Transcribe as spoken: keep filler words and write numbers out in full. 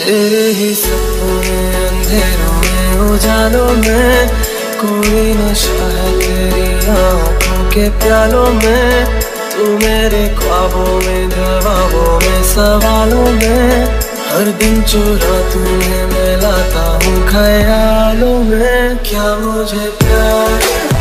तेरे ही सपनों में, अंधेरों में, उजालों में, कोई नशा है तेरी आँखों के प्यालों में। तू मेरे ख्वाबों में, जवाबों में, सवालों में, हर दिन चुरा तुम्हें मैं लाता हूँ ख्यालों में। क्या मुझे प्यार